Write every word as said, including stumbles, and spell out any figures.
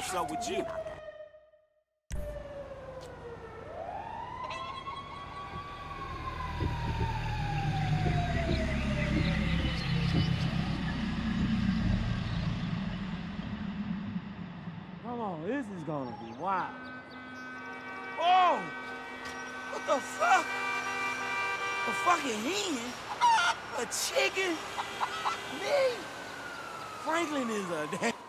What's up with you? Come on, this is gonna be wild. Oh! What the fuck? A fucking hen? A chicken? Me? Franklin is a damn...